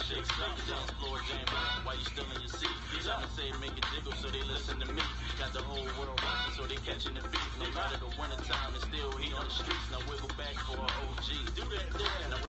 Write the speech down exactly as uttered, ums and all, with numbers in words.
shake some dance floor jam while you still in your seat. I'ma say make it jiggle so they listen to me. Got the whole world watching so they catching the beat. No matter the winter time, it's still heat on the streets. Now wiggle back for an O G. Do that there.